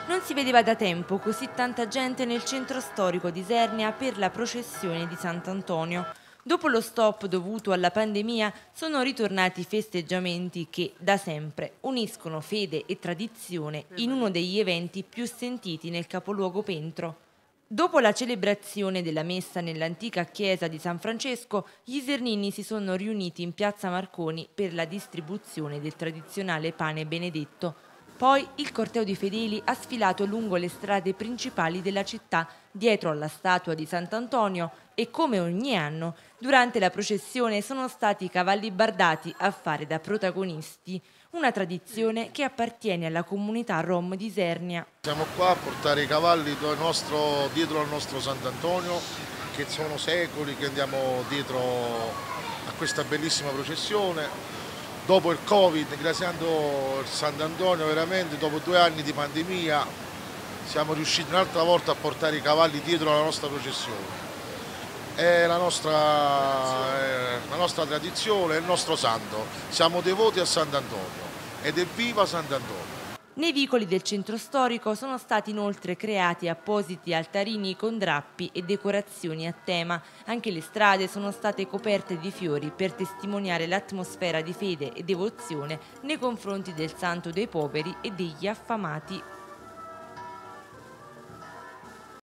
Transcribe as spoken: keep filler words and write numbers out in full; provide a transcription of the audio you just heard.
Non si vedeva da tempo così tanta gente nel centro storico di Isernia per la processione di Sant'Antonio. Dopo lo stop dovuto alla pandemia sono ritornati i festeggiamenti che, da sempre, uniscono fede e tradizione in uno degli eventi più sentiti nel capoluogo Pentro. Dopo la celebrazione della messa nell'antica chiesa di San Francesco, gli isernini si sono riuniti in piazza Marconi per la distribuzione del tradizionale pane benedetto. Poi il corteo di fedeli ha sfilato lungo le strade principali della città, dietro alla statua di Sant'Antonio, e come ogni anno, durante la processione sono stati i cavalli bardati a fare da protagonisti, una tradizione che appartiene alla comunità rom di Isernia. Siamo qua a portare i cavalli nostro, dietro al nostro Sant'Antonio, che sono secoli che andiamo dietro a questa bellissima processione. Dopo il Covid, ringraziando il Sant'Antonio veramente, dopo due anni di pandemia, siamo riusciti un'altra volta a portare i cavalli dietro alla nostra processione. È la nostra, è la nostra tradizione, è il nostro santo. Siamo devoti a Sant'Antonio ed è viva Sant'Antonio. Nei vicoli del centro storico sono stati inoltre creati appositi altarini con drappi e decorazioni a tema. Anche le strade sono state coperte di fiori per testimoniare l'atmosfera di fede e devozione nei confronti del santo dei poveri e degli affamati.